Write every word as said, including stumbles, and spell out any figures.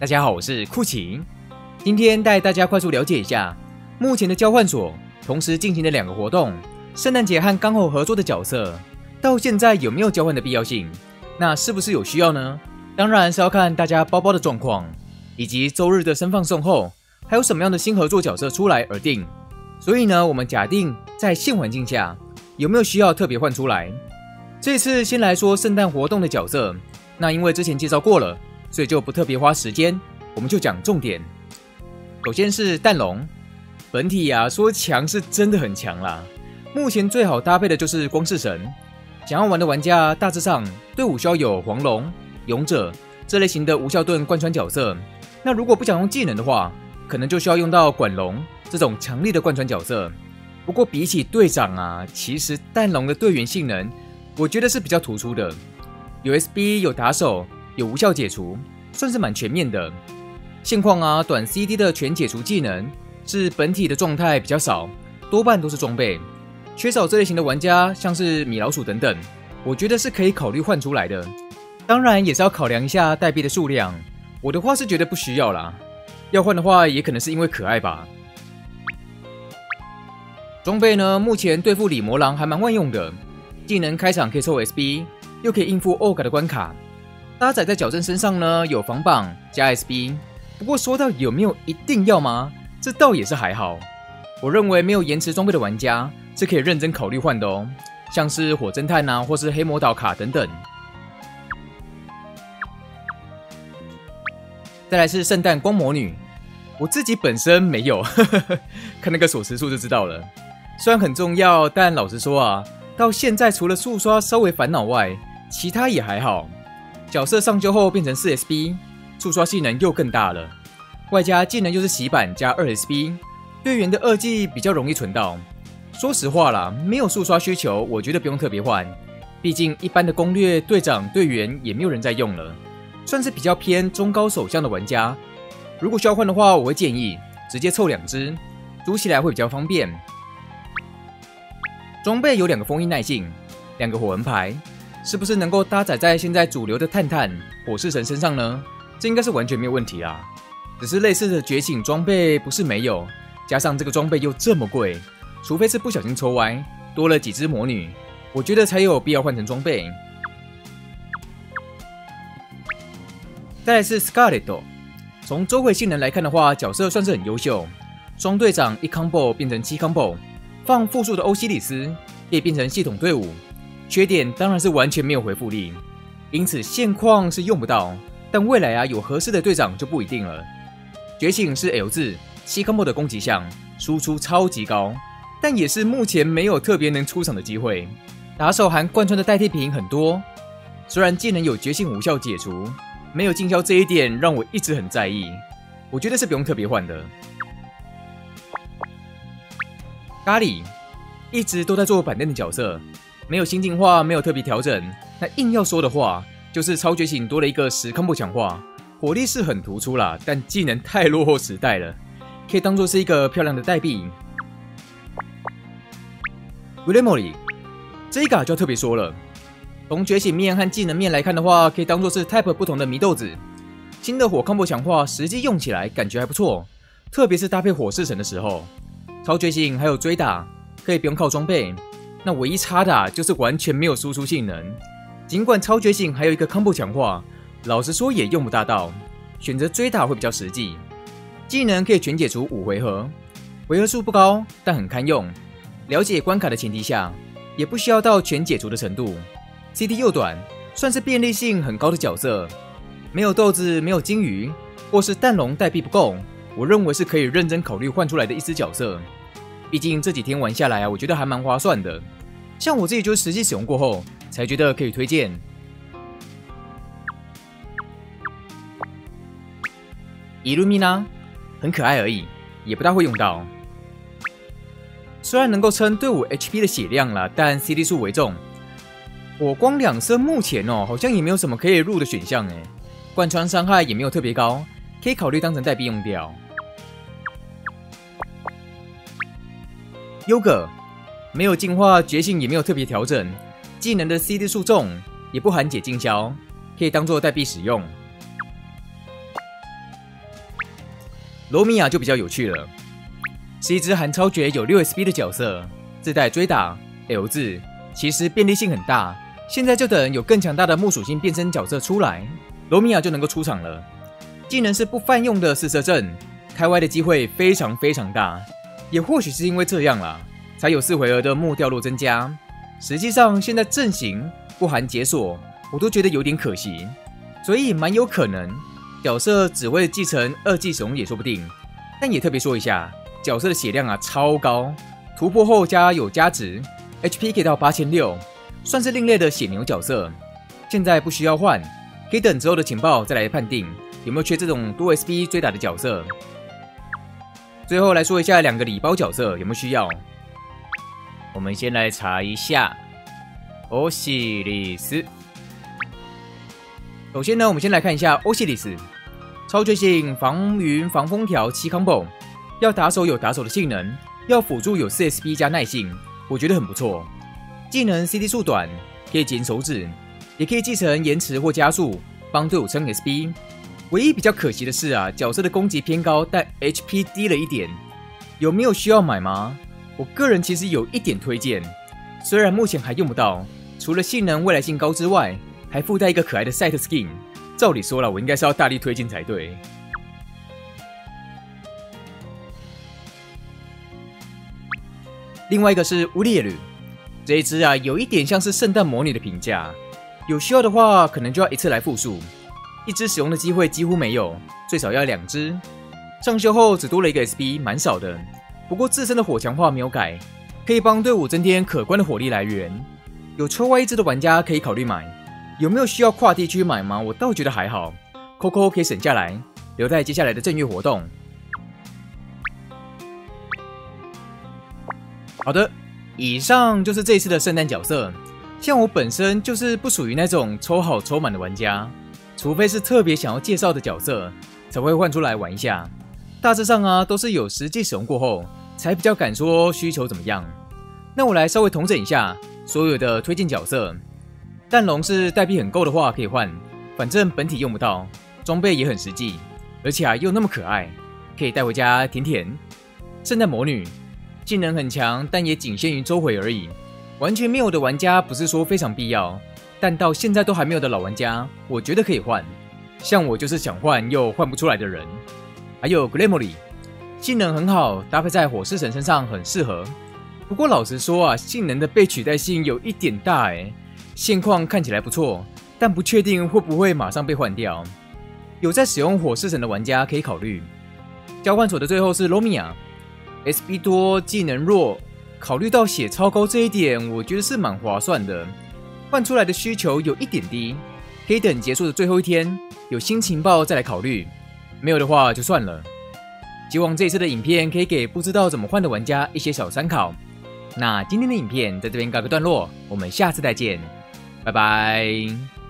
大家好，我是酷奇，今天带大家快速了解一下目前的交换所同时进行的两个活动：圣诞节和刚好合作的角色，到现在有没有交换的必要性？那是不是有需要呢？当然是要看大家包包的状况，以及周日的生放送后还有什么样的新合作角色出来而定。所以呢，我们假定在现环境下有没有需要特别换出来。这次先来说圣诞活动的角色，那因为之前介绍过了，所以就不特别花时间，我们就讲重点。首先是蛋龙，本体啊说强是真的很强啦，目前最好搭配的就是光式神。想要玩的玩家大致上队伍需要有黄龙、勇者这类型的无效盾贯穿角色，那如果不想用技能的话，可能就需要用到管龙这种强力的贯穿角色。不过比起队长啊，其实蛋龙的队员性能我觉得是比较突出的，有 S B 有打手有无效解除，算是蛮全面的。现况啊，短 C D 的全解除技能是本体的状态比较少，多半都是装备。缺少这类型的玩家，像是米老鼠等等，我觉得是可以考虑换出来的。当然也是要考量一下代币的数量，我的话是觉得不需要啦。要换的话，也可能是因为可爱吧。装备呢，目前对付李魔狼还蛮万用的，技能开场可以抽 S B， 又可以应付 O G A 的关卡。搭载在矫正身上呢，有防绑加 S B， 不过说到有没有一定要吗？这倒也是还好。我认为没有延迟装备的玩家是可以认真考虑换的哦，像是火侦探啊，或是黑魔导卡等等。再来是圣诞光魔女，我自己本身没有，呵呵呵，看那个锁匙数就知道了。虽然很重要，但老实说啊，到现在除了速刷稍微烦恼外，其他也还好。角色上修后变成 四 S B， 速刷性能又更大了，外加技能又是洗版加 二 S B， 队员的二技比较容易存到。说实话啦，没有速刷需求，我觉得不用特别换，毕竟一般的攻略、队长、队员也没有人在用了，算是比较偏中高手相的玩家。如果需要换的话，我会建议直接凑两只，组起来会比较方便。装备有两个封印耐性，两个火纹牌。是不是能够搭载在现在主流的探探、火式神身上呢？这应该是完全没有问题啦。只是类似的觉醒装备不是没有，加上这个装备又这么贵，除非是不小心抽歪，多了几只魔女，我觉得才有必要换成装备。再来是 Scarlet， 从周回性能来看的话，角色算是很优秀。双队长一 combo 变成七 combo， 放复数的欧西里斯可以变成系统队伍。缺点当然是完全没有回复力，因此现况是用不到，但未来啊有合适的队长就不一定了。觉醒是 L 字七 combo 的攻击项，输出超级高，但也是目前没有特别能出场的机会。打手含贯穿的代替品很多，虽然技能有觉醒无效解除，没有进销这一点让我一直很在意，我觉得是不用特别换的。咖喱一直都在做板凳的角色。没有新进化，没有特别调整，那硬要说的话，就是超觉醒多了一个十 combo 强化，火力是很突出啦，但技能太落后时代了，可以当做是一个漂亮的代币。Willemori 这一个就要特别说了，从觉醒面和技能面来看的话，可以当做是 type 不同的祢豆子。新的火 combo 强化实际用起来感觉还不错，特别是搭配火式神的时候，超觉醒还有追打可以不用靠装备。那唯一差的、啊、就是完全没有输出性能，尽管超觉醒还有一个 combo 强化，老实说也用不大到，选择追打会比较实际。技能可以全解除五回合，回合数不高，但很堪用。了解关卡的前提下，也不需要到全解除的程度。C D 又短，算是便利性很高的角色。没有豆子，没有金鱼，或是蛋龙代币不够，我认为是可以认真考虑换出来的一只角色。毕竟这几天玩下来啊，我觉得还蛮划算的。像我自己就是实际使用过后，才觉得可以推荐。伊露米娜很可爱而已，也不大会用到。虽然能够撑队伍 H P 的血量啦，但 C D 数为重。火光两色目前哦，好像也没有什么可以入的选项诶，贯穿伤害也没有特别高，可以考虑当成代币用掉。优格没有进化，觉醒也没有特别调整，技能的 C D 数重，也不含解进销，可以当做代币使用。 罗米亚就比较有趣了，是一只含超绝有 六 S P 的角色，自带追打、L 字，其实便利性很大。现在就等有更强大的木属性变身角色出来，罗米亚就能够出场了。技能是不泛用的四色阵，开歪的机会非常非常大，也或许是因为这样啦，才有四回合的木掉落增加。实际上现在阵型不含解锁，我都觉得有点可惜，所以蛮有可能角色只会继承二技使用也说不定。但也特别说一下，角色的血量啊超高，突破后加有加值 ，H P 可以到八千六百，算是另类的血牛角色。现在不需要换，可以等之后的情报再来判定有没有缺这种多 S P 追打的角色。最后来说一下两个礼包角色有没有需要。我们先来查一下欧西里斯。首先呢，我们先来看一下欧西里斯，超绝性防云防风条七 combo， 要打手有打手的性能，要辅助有 四 S P 加耐性，我觉得很不错。技能 C D 速短，可以减手指，也可以继承延迟或加速，帮队伍撑 S P。唯一比较可惜的是啊，角色的攻击偏高，但 H P 低了一点，有没有需要买吗？我个人其实有一点推荐，虽然目前还用不到，除了性能未来性高之外，还附带一个可爱的 Sight Skin。照理说了，我应该是要大力推荐才对。另外一个是乌列吕，这一只啊，有一点像是圣诞魔女的评价，有需要的话，可能就要一次来复述，一只使用的机会几乎没有，最少要两只。上修后只多了一个 S P， 蛮少的。不过自身的火强化没有改，可以帮队伍增添可观的火力来源。有抽外一只的玩家可以考虑买。有没有需要跨地区买吗？我倒觉得还好 ，Coco 可以省下来，留在接下来的正月活动。好的，以上就是这一次的圣诞角色。像我本身就是不属于那种抽好抽满的玩家，除非是特别想要介绍的角色，才会换出来玩一下。大致上啊，都是有实际使用过后，才比较敢说需求怎么样。那我来稍微统整一下所有的推荐角色。弹龙是代币很够的话可以换，反正本体用不到，装备也很实际，而且啊又那么可爱，可以带回家舔舔。圣诞魔女技能很强，但也仅限于周回而已，完全没有的玩家不是说非常必要，但到现在都还没有的老玩家，我觉得可以换。像我就是想换又换不出来的人。还有 Glemory， 性能很好，搭配在火狮神身上很适合。不过老实说啊，性能的被取代性有一点大诶。现况看起来不错，但不确定会不会马上被换掉。有在使用火狮神的玩家可以考虑。交换所的最后是罗米亚 ，S P 多，技能弱，考虑到血超高这一点，我觉得是蛮划算的。换出来的需求有一点低，可以等结束的最后一天有新情报再来考虑，没有的话就算了。希望这一次的影片可以给不知道怎么换的玩家一些小参考。那今天的影片在这边告个段落，我们下次再见。拜拜。